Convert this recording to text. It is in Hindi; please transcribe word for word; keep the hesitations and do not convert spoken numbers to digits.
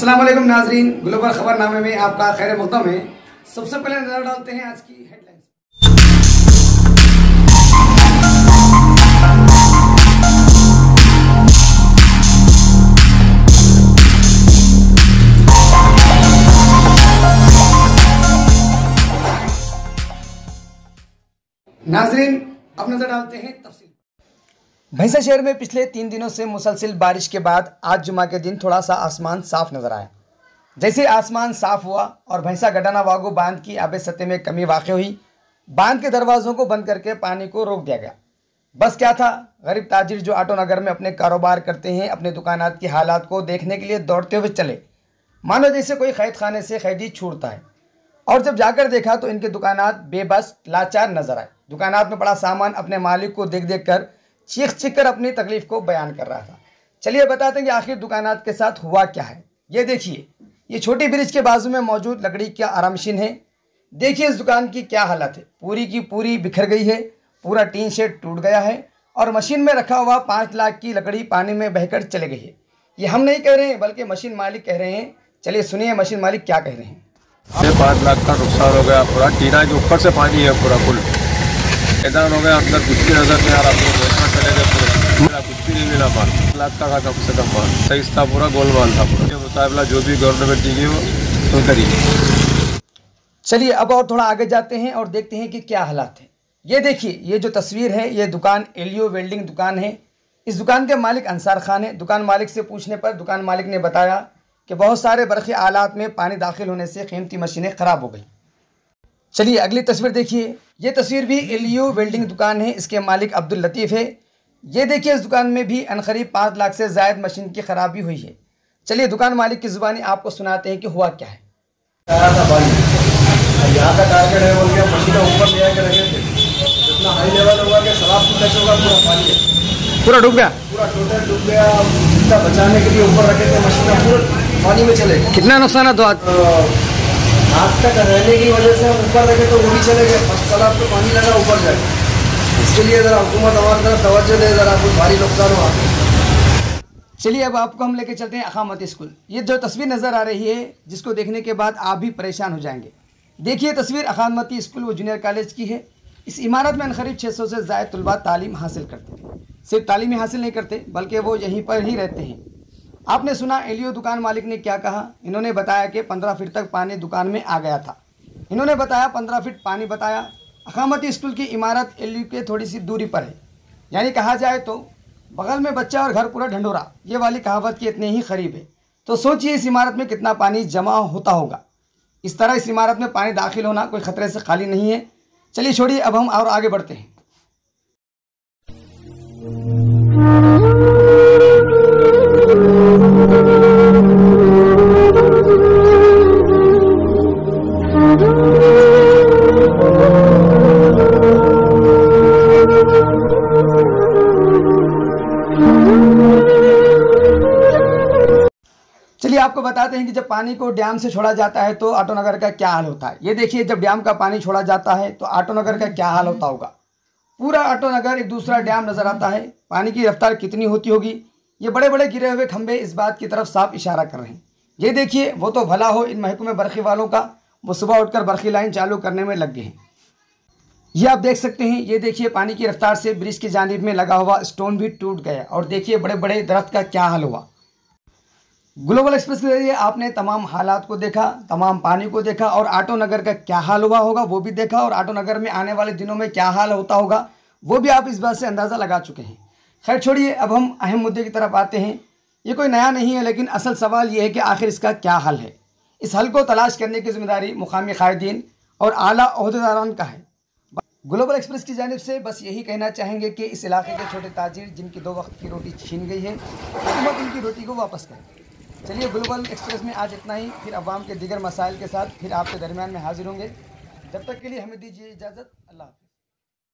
अस्सलाम वालेकुम नाजरीन, ग्लोबल खबरनामे में आपका खैर मक़दम है। सबसे पहले नजर डालते हैं आज की हेडलाइंस। नाजरीन अब नजर डालते हैं तफसील। भैंसा शहर में पिछले तीन दिनों से मुसलसल बारिश के बाद आज जुमा के दिन थोड़ा सा आसमान साफ नजर आया। जैसे आसमान साफ हुआ और भैंसा गडाना वागू बांध की आबे सतह में कमी वाक़ हुई, बांध के दरवाज़ों को बंद करके पानी को रोक दिया गया। बस क्या था, गरीब ताजिर जो आटो नगर में अपने कारोबार करते हैं अपने दुकानात की हालात को देखने के लिए दौड़ते हुए चले, मानो जैसे कोई कैद खाने से कैदी छूटता है। और जब जाकर देखा तो इनके दुकानात बेबस लाचार नजर आए। दुकानात में पड़ा सामान अपने मालिक को देख देख कर चीख चीख कर अपनी तकलीफ को बयान कर रहा था। चलिए बताते हैं कि आखिर दुकानात के साथ हुआ क्या है। ये देखिए, ये छोटी ब्रिज के बाजू में मौजूद लकड़ी का आरा मशीन है। देखिए इस दुकान की क्या हालत है, पूरी की पूरी बिखर गई है, पूरा टीन शेड टूट गया है और मशीन में रखा हुआ पाँच लाख की लकड़ी पानी में बहकर चले गई है। ये हम नहीं कह रहे हैं बल्कि मशीन मालिक कह रहे हैं। चलिए सुनिए मशीन मालिक क्या कह रहे हैं। पाँच लाख का नुकसान हो गया, पूरा टीना के ऊपर से पानी है, पूरा पुल इधर हो गया, अंदर कुछ भी नजर नहीं आ रहा, पूरा चले गए, पूरा कुछ भी नहीं मिला। पाँच लाख का कम से कम माल सही था, पूरा गोलमाल था। पूरा मुकाबला जो भी गवर्नमेंट दी वो तो करिए। चलिए अब और थोड़ा आगे जाते हैं और देखते हैं कि क्या हालात है। ये देखिए, ये जो तस्वीर है ये दुकान एलियो वेल्डिंग दुकान है। इस दुकान के मालिक अंसार खान है। दुकान मालिक से पूछने पर दुकान मालिक ने बताया कि बहुत सारे बरक़ी आलात में पानी दाखिल होने से कीमती मशीनें ख़राब हो गई। चलिए अगली तस्वीर देखिए। ये तस्वीर भी एलियो वेल्डिंग दुकान है, इसके मालिक अब्दुल लतीफ़ है। ये देखिए इस दुकान में भी अनकरीब पाँच लाख से ज़ायद मशीन की खराबी हुई है। चलिए दुकान मालिक की ज़ुबानी आपको सुनाते हैं कि हुआ क्या है। यहाँ का टारगेट है बोल के मशीन ऊपर ले आके रखे थे, जितना हाई लेवल होगा कि सलाब टूट होगा, पूरा पानी पूरा डूब गया, पूरा टोटल डूब गया। जितना बचाने के लिए ऊपर रखे थे मशीन पूरा पानी में चले गए। कितना नुकसान है? तो रात तक रहने की वजह से हम ऊपर रखे तो वो भी चले गए। फर्स्ट सलाब तो पानी लगा ऊपर जाए, इसके लिए ज़रा हुकूमत हमारी तरफ तवज्जो दे, ज़रा कुछ भारी नुकसान हुआ। चलिए अब आपको हम लेके चलते हैं अखामती स्कूल। ये जो तस्वीर नज़र आ रही है जिसको देखने के बाद आप भी परेशान हो जाएंगे। देखिए तस्वीर अखामती स्कूल व जूनियर कॉलेज की है। इस इमारत में करीब छः सौ से ज़ायद तलबा तालीम हासिल करते हैं। सिर्फ तालीम ही हासिल नहीं करते बल्कि वो यहीं पर ही रहते हैं। आपने सुना एलियो दुकान मालिक ने क्या कहा। इन्होंने बताया कि पंद्रह फीट तक पानी दुकान में आ गया था। इन्होंने बताया पंद्रह फीट पानी बताया। अखामती स्कूल की इमारत एलियो के थोड़ी सी दूरी पर है, यानी कहा जाए तो बगल में बच्चा और घर पूरा ढंढोरा, ये वाली कहावत के इतने ही करीब है। तो सोचिए इस इमारत में कितना पानी जमा होता होगा। इस तरह इस इमारत में पानी दाखिल होना कोई ख़तरे से खाली नहीं है। चलिए छोड़िए अब हम और आगे बढ़ते हैं। चलिए आपको बताते हैं कि जब पानी को डैम से छोड़ा जाता है तो आटो नगर का क्या हाल होता है। ये देखिए जब डैम का पानी छोड़ा जाता है तो आटो नगर का क्या हाल होता होगा। पूरा आटो नगर एक दूसरा डैम नज़र आता है। पानी की रफ्तार कितनी होती होगी। ये बड़े बड़े गिरे हुए खंभे इस बात की तरफ साफ इशारा कर रहे हैं। ये देखिए वो तो भला हो इन महकमे बरक़ी वालों का, वो सुबह उठकर बरक़ी लाइन चालू करने में लग गए हैं। ये आप देख सकते हैं। ये देखिए पानी की रफ्तार से ब्रिज की जानिब में लगा हुआ स्टोन भी टूट गया और देखिए बड़े बड़े दरख्त का क्या हाल हुआ। ग्लोबल एक्सप्रेस के जरिए आपने तमाम हालात को देखा, तमाम पानी को देखा और आटो नगर का क्या हाल हुआ होगा वो भी देखा और आटो नगर में आने वाले दिनों में क्या हाल होता होगा वो भी आप इस बात से अंदाज़ा लगा चुके हैं। खैर छोड़िए अब हम अहम मुद्दे की तरफ आते हैं। ये कोई नया नहीं है लेकिन असल सवाल ये है कि आखिर इसका क्या हल है। इस हल को तलाश करने की जिम्मेदारी मुकामी कायदीन और आला ओहदेदारान का है। ग्लोबल एक्सप्रेस की जानिब से बस यही कहना चाहेंगे कि इस इलाके के छोटे ताजिर जिनकी दो वक्त की रोटी छीन गई है, हुकूमत उनकी रोटी को वापस करे। चलिए ग्लोबल एक्सप्रेस में आज इतना ही। फिर अवाम के दीगर मसाइल के साथ फिर आपके दरमियान में हाजिर होंगे। जब तक के लिए हमें दीजिए इजाज़त। अल्लाह।